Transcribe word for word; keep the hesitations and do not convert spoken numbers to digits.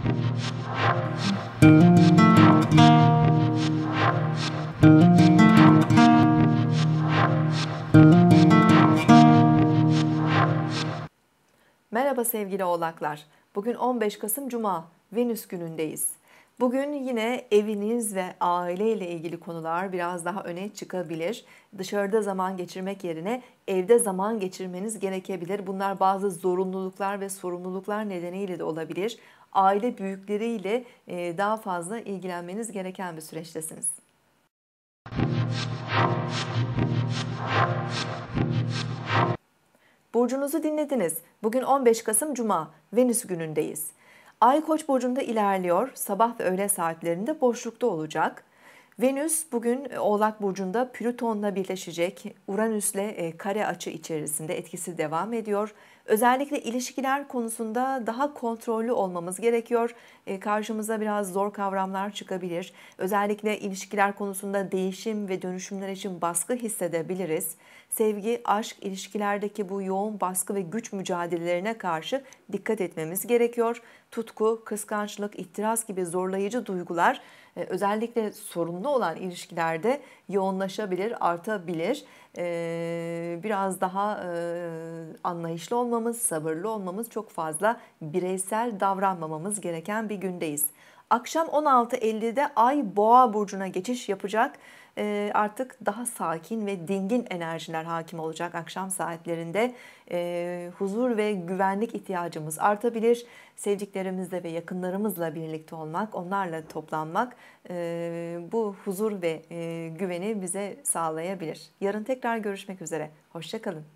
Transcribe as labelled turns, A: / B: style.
A: Merhaba sevgili oğlaklar. Bugün on beş Kasım Cuma, Venüs günündeyiz. Bugün yine eviniz ve aile ile ilgili konular biraz daha öne çıkabilir. Dışarıda zaman geçirmek yerine evde zaman geçirmeniz gerekebilir. Bunlar bazı zorunluluklar ve sorumluluklar nedeniyle de olabilir. Aile büyükleriyle daha fazla ilgilenmeniz gereken bir süreçtesiniz. Burcunuzu dinlediniz. Bugün on beş Kasım Cuma, Venüs günündeyiz. Ay Koç burcunda ilerliyor. Sabah ve öğle saatlerinde boşlukta olacak. Venüs bugün Oğlak burcunda Plüton'la birleşecek. Uranüs'le kare açı içerisinde etkisi devam ediyor. Özellikle ilişkiler konusunda daha kontrollü olmamız gerekiyor. Karşımıza biraz zor kavramlar çıkabilir. Özellikle ilişkiler konusunda değişim ve dönüşümler için baskı hissedebiliriz. Sevgi, aşk, ilişkilerdeki bu yoğun baskı ve güç mücadelelerine karşı dikkat etmemiz gerekiyor. Tutku, kıskançlık, ihtiras gibi zorlayıcı duygular özellikle sorunlu olan ilişkilerde yoğunlaşabilir, artabilir. Biraz daha anlayışlı olmamız, sabırlı olmamız, çok fazla bireysel davranmamamız gereken bir gündeyiz. Akşam on altı ellide Ay Boğa burcuna geçiş yapacak. Artık daha sakin ve dingin enerjiler hakim olacak akşam saatlerinde. Huzur ve güvenlik ihtiyacımız artabilir. Sevdiklerimizle ve yakınlarımızla birlikte olmak, onlarla toplanmak bu huzur ve güveni bize sağlayabilir. Yarın tekrar görüşmek üzere. Hoşça kalın.